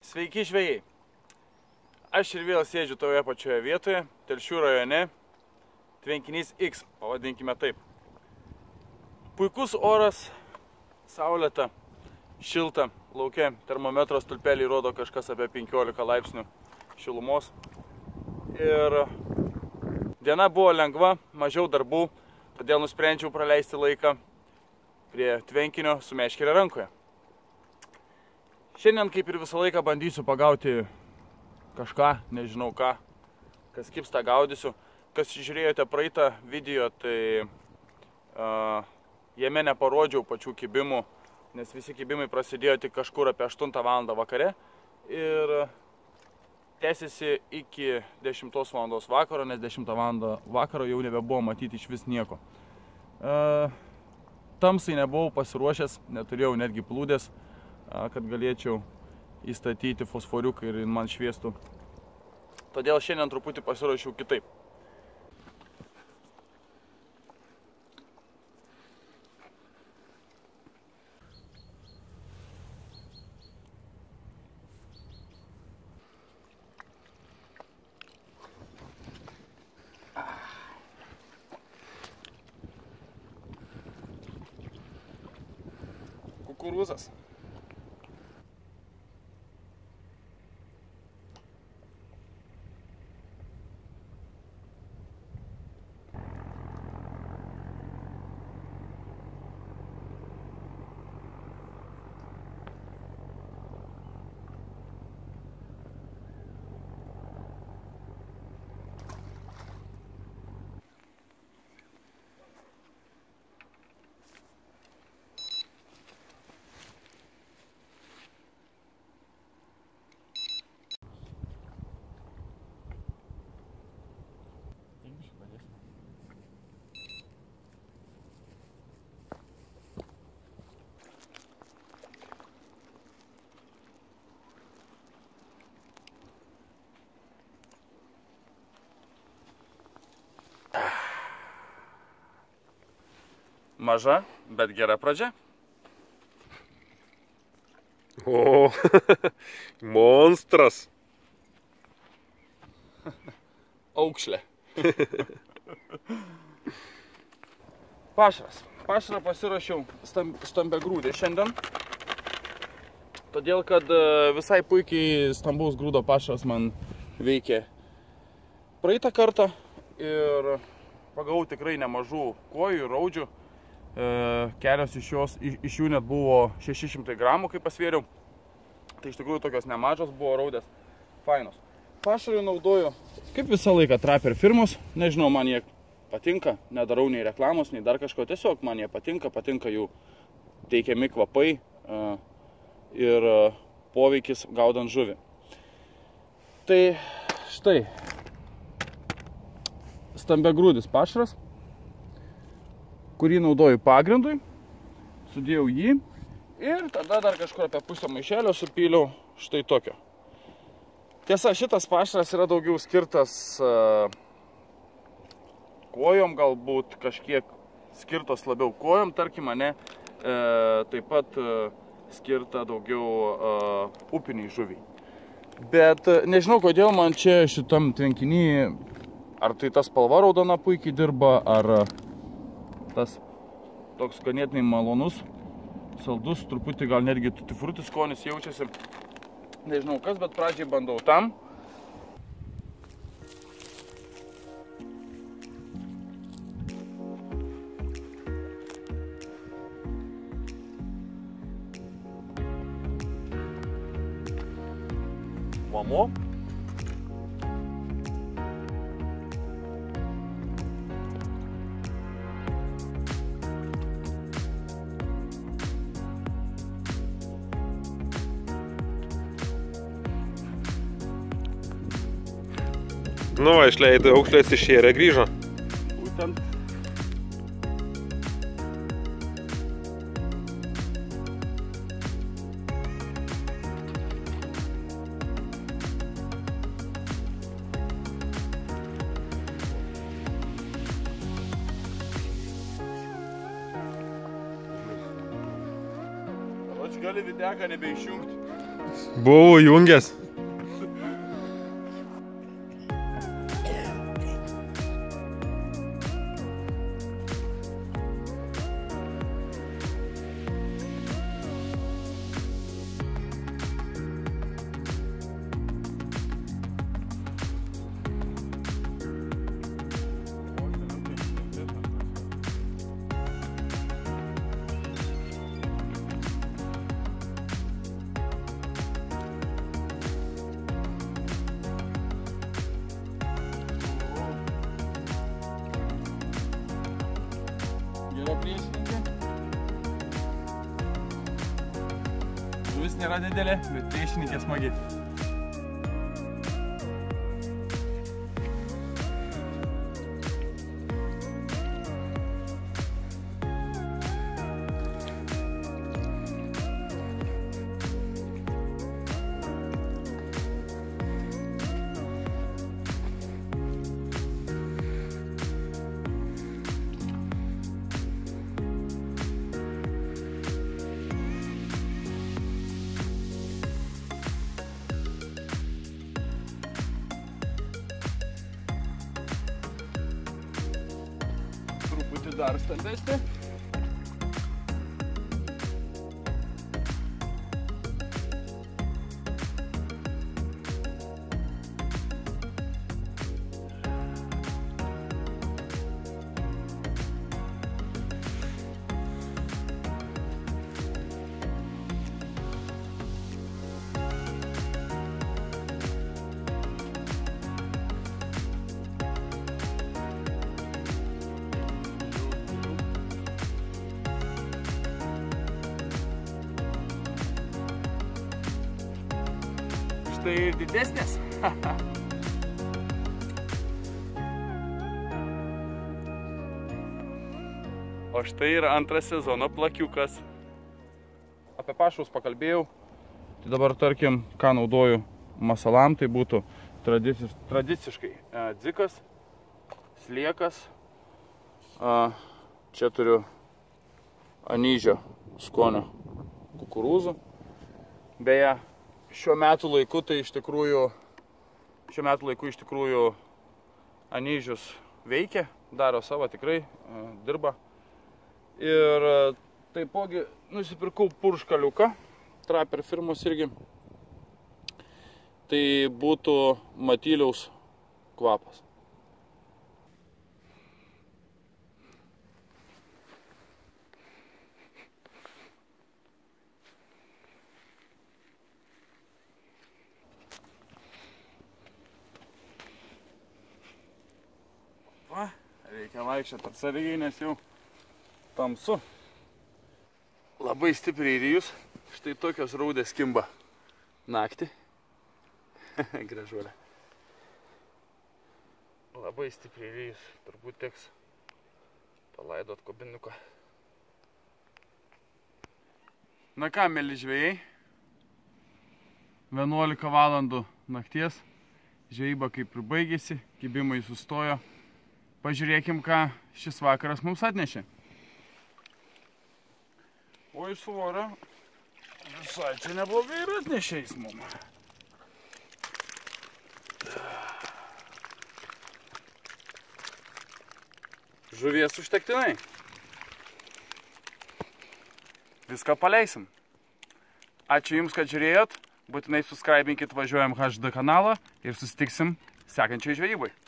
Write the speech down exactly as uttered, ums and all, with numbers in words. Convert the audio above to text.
Sveiki žvejai. Aš ir vėl sėdžiu toje pačioje vietoje, Telšių rajone, tvenkinys X, pavadinkime taip. Puikus oras, saulėta, šilta, lauke termometro stulpeliai rodo kažkas apie penkiolika laipsnių šilumos. Ir diena buvo lengva, mažiau darbų, todėl nusprendžiau praleisti laiką prie tvenkinio su meškere rankoje. Šiandien, kaip ir visą laiką, bandysiu pagauti kažką, nežinau ką, kas kibstą gaudysiu. Kas žiūrėjote praeitą video, tai uh, jame neparodžiau pačių kibimų, nes visi kibimai prasidėjo tik kažkur apie aštuntą valandą vakare ir tęsiasi iki dešimtos valandos vakaro, nes dešimtą valandą vakaro jau nebebuvo matyti iš vis nieko. Uh, tamsai nebuvau pasiruošęs, neturėjau netgi plūdės, kad galėčiau įstatyti fosforiuką ir man šviestų. Todėl šiandien truputį pasiruošiau kitaip. Kukurūzas. Maža, bet gera pradžia. O, monstras. Aukšlė. Pašaras. Pašarą pasiruošiau stambiagrūdį šiandien. Todėl, kad visai puikiai stambaus grūdo pašaras man veikė praeitą kartą. Ir pagavau tikrai nemažų kuojų ir raudžių. Kelios iš, jos, iš jų net buvo šeši šimtai gramų, kai pasvėriau. Tai iš tikrųjų tokios nemažos buvo raudės, fainos. Pašarui naudoju, kaip visą laiką, Trapper firmos. Nežinau, man jie patinka, nedarau nei reklamos, nei dar kažko. Tiesiog man jie patinka, patinka jų teikiami kvapai ir poveikis gaudant žuvį. Tai štai, stambiagrūdis pašaras, kurį naudoju pagrindui, sudėjau jį ir tada dar kažkur apie pusę maišelio supyliau štai tokio. Tiesa, šitas pašaras yra daugiau skirtas uh, kojom, galbūt kažkiek skirtos labiau kojom, tarkim, ne, uh, taip pat uh, skirta daugiau uh, upiniai žuviai. Bet uh, nežinau, kodėl man čia šitam tvenkinyje, ar tai tas spalva raudona puikiai dirba, ar uh, tas toks ganėtinai malonus, saldus, truputį gal netgi tutifruti skonis jaučiasi. Nežinau kas, bet pradžiai bandau tam. Mamo. Nu, va, išleidai aukšlės išėrė, grįžo. Būtent. Aš gali videką nebeišjungti. Buvau jungęs. Gera priešininkė. Žuvis nėra didelė, bet priešininkė smagi. Truputį dar stambesnė. Tai ir didesnės. O štai yra antras sezono plakiukas. Apie pašarus pakalbėjau. Tai dabar tarkim, ką naudoju masalam, tai būtų tradici tradiciškai e, dzikas, sliekas. E, čia turiu anyžio skonio kukurūzų. Beje, Šiuo metų laiku tai iš tikrųjų, šiuo metų laiku iš tikrųjų anyžius veikia, daro savo tikrai, dirba. Ir taipogi nusipirkau purškaliuką, Traper firmos irgi. Tai būtų matyliaus kvapas. Va, reikia vaikščioti atsargiai, nes jau tamsu. Labai stipriai rijus. Štai tokios raudės kimba naktį. Gražuolė. Labai stipriai rijus. Turbūt teks palaidot kobinuką. Na ką, mėly žvejai. vienuolika valandų nakties. Žvejyba kaip ir baigėsi. Kibimai sustojo. Pažiūrėkim, ką šis vakaras mums atnešė. O iš svorio visai čia neblogai ir atnešė jis mums. Žuvies užtektinai. Viską paleisim. Ačiū Jums, kad žiūrėjot. Būtinai subscribinkit Važiuojam H D kanalą ir susitiksim sekančiai žvejybai.